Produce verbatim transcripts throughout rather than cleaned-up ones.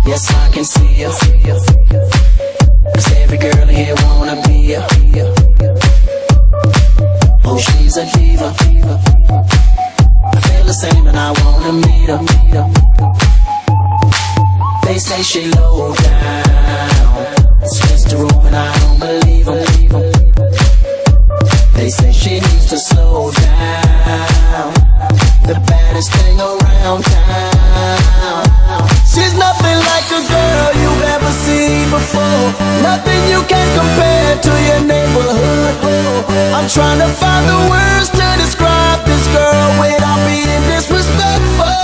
Yes, I can see ya. Cause every girl here wanna be ya. Oh, she's a diva. I feel the same and I wanna meet her. They say she low down, it's just a rumor and I don't believe them. They say she needs to slow down, the baddest thing around town. She's nothing like a girl you've ever seen before, nothing you can compare to your neighborhood. I'm trying to find the words to describe this girl without being disrespectful.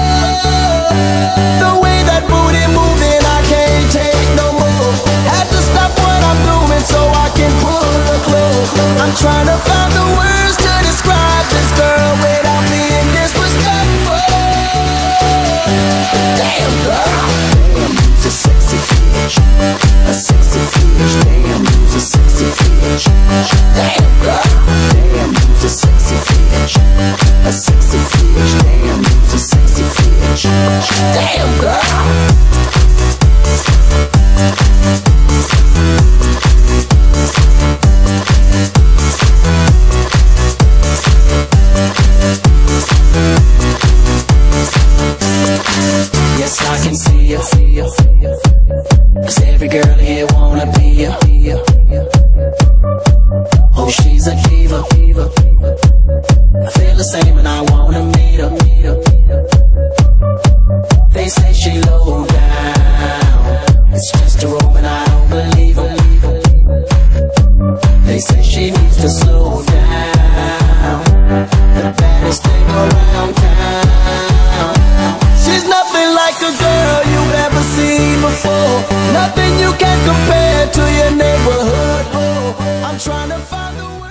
The way that booty moving, I can't take no more. Had to stop what I'm doing so I can pull her close. I'm trying to find the words to describe this girl without being disrespectful. Damn girl, damn, you's a sexy bitch, a sexy bitch. Damn, you's a sexy bitch. Damn girl, damn, you's a sexy bitch, a sexy bitch. Damn, you's a sexy bitch. Damn girl. Yes, I can see ya. Cause every girl here wanna be ya. Oh, she's a diva. I feel the same and I wanna meet her. They say she low down, it's just a rumor and I don't believe them. They say she needs to slow down, the baddest thing around town. She's nothing like a girl you've ever seen before, nothing you can compare to your neighborhood. I'm trying to find the way.